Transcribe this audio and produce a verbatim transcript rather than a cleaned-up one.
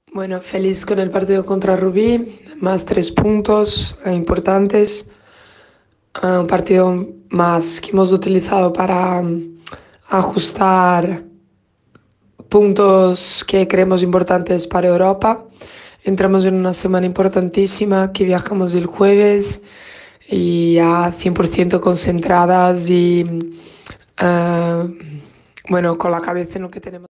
Bueno, feliz con el partido contra Rubí, más tres puntos eh, importantes. Eh, un partido más que hemos utilizado para mm, ajustar puntos que creemos importantes para Europa. Entramos en una semana importantísima que viajamos el jueves y ya cien por ciento concentradas y mm, eh, bueno, con la cabeza en lo que tenemos.